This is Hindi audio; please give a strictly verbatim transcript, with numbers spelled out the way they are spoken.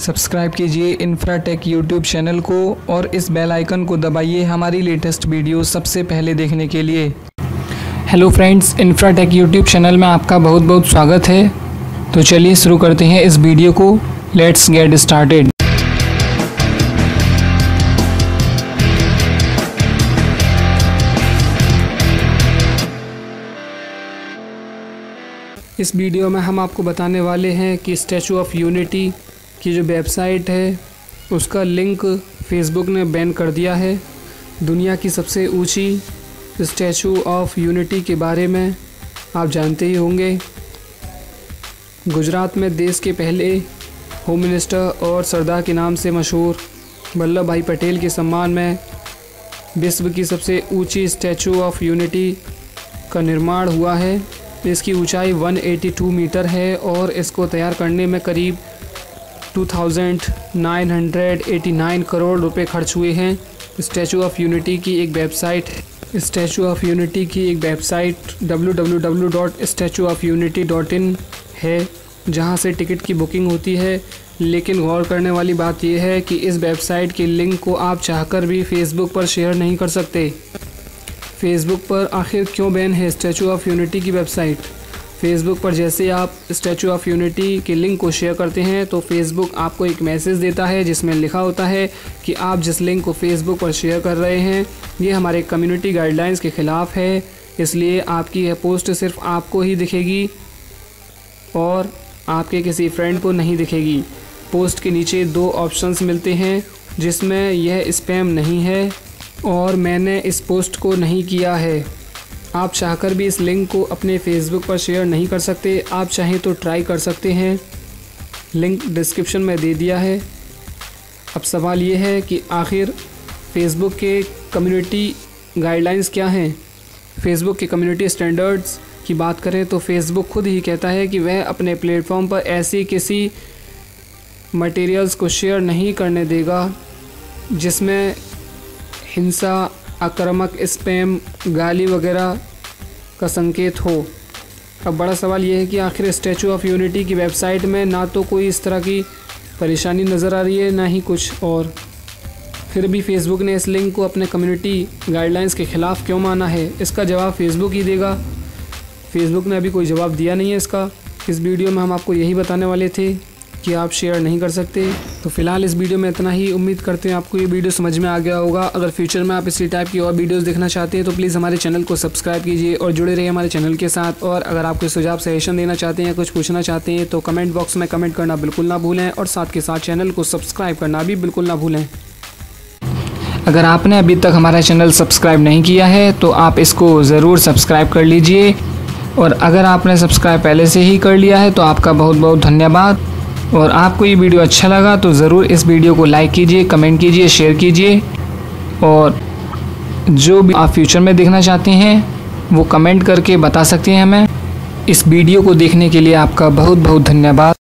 सब्सक्राइब कीजिए इंफ्राटेक यूट्यूब चैनल को और इस बेल आइकन को दबाइए हमारी लेटेस्ट वीडियो सबसे पहले देखने के लिए। Hello friends, Infratech YouTube channel में आपका बहुत बहुत स्वागत है। तो चलिए शुरू करते हैं इस वीडियो को। Let's get started. इस वीडियो में हम आपको बताने वाले हैं कि स्टैचू ऑफ यूनिटी की जो वेबसाइट है उसका लिंक फेसबुक ने बैन कर दिया है। दुनिया की सबसे ऊंची स्टैचू ऑफ यूनिटी के बारे में आप जानते ही होंगे। गुजरात में देश के पहले होम मिनिस्टर और सरदार के नाम से मशहूर वल्लभ भाई पटेल के सम्मान में विश्व की सबसे ऊंची स्टैचू ऑफ यूनिटी का निर्माण हुआ है। इसकी ऊंचाई एक सौ बयासी मीटर है और इसको तैयार करने में करीब दो हज़ार नौ सौ नवासी करोड़ रुपए खर्च हुए हैं। स्टैचू ऑफ यूनिटी की एक वेबसाइट स्टैचू ऑफ यूनिटी की एक website W W W dot statue of unity dot in है, जहां से टिकट की बुकिंग होती है। लेकिन गौर करने वाली बात यह है कि इस वेबसाइट के लिंक को आप चाहकर भी फेसबुक पर शेयर नहीं कर सकते। फेसबुक पर आखिर क्यों बैन है स्टैचू ऑफ यूनिटी की वेबसाइट? फेसबुक पर जैसे आप स्टैचू ऑफ यूनिटी के लिंक को शेयर करते हैं तो फेसबुक आपको एक मैसेज देता है जिसमें लिखा होता है कि आप जिस लिंक को फेसबुक पर शेयर कर रहे हैं ये हमारे कम्युनिटी गाइडलाइंस के ख़िलाफ़ है, इसलिए आपकी यह पोस्ट सिर्फ आपको ही दिखेगी और आपके किसी फ्रेंड को नहीं दिखेगी। पोस्ट के नीचे दो ऑप्शंस मिलते हैं जिसमें यह स्पैम नहीं है और मैंने इस पोस्ट को नहीं किया है। आप चाहकर भी इस लिंक को अपने फेसबुक पर शेयर नहीं कर सकते। आप चाहें तो ट्राई कर सकते हैं, लिंक डिस्क्रिप्शन में दे दिया है। अब सवाल ये है कि आखिर फेसबुक के कम्युनिटी गाइडलाइंस क्या हैं? फेसबुक के कम्युनिटी स्टैंडर्ड्स की बात करें तो फेसबुक खुद ही कहता है कि वह अपने प्लेटफॉर्म पर ऐसी किसी मटेरियल्स को शेयर नहीं करने देगा जिसमें हिंसा, आक्रामक, स्पैम, गाली वगैरह का संकेत हो। अब बड़ा सवाल यह है कि आखिर स्टैचू ऑफ यूनिटी की वेबसाइट में ना तो कोई इस तरह की परेशानी नज़र आ रही है ना ही कुछ और, फिर भी फेसबुक ने इस लिंक को अपने कम्युनिटी गाइडलाइंस के ख़िलाफ़ क्यों माना है? इसका जवाब फेसबुक ही देगा। फेसबुक ने अभी कोई जवाब दिया नहीं है इसका। इस वीडियो में हम आपको यही बताने वाले थे कि आप शेयर नहीं कर सकते। तो फिलहाल इस वीडियो में इतना ही। उम्मीद करते हैं आपको ये वीडियो समझ में आ गया होगा। अगर फ्यूचर में आप इसी टाइप की और वीडियोस देखना चाहते हैं तो प्लीज़ हमारे चैनल को सब्सक्राइब कीजिए और जुड़े रहिए हमारे चैनल के साथ। और अगर आप कोई सुझाव सजेशन देना चाहते हैं, कुछ पूछना चाहते हैं तो कमेंट बॉक्स में कमेंट करना बिल्कुल ना भूलें और साथ के साथ चैनल को सब्सक्राइब करना भी बिल्कुल ना भूलें। अगर आपने अभी तक हमारा चैनल सब्सक्राइब नहीं किया है तो आप इसको ज़रूर सब्सक्राइब कर लीजिए और अगर आपने सब्सक्राइब पहले से ही कर लिया है तो आपका बहुत बहुत धन्यवाद। और आपको ये वीडियो अच्छा लगा तो ज़रूर इस वीडियो को लाइक कीजिए, कमेंट कीजिए, शेयर कीजिए और जो भी आप फ्यूचर में देखना चाहते हैं वो कमेंट करके बता सकते हैं हमें। इस वीडियो को देखने के लिए आपका बहुत बहुत धन्यवाद।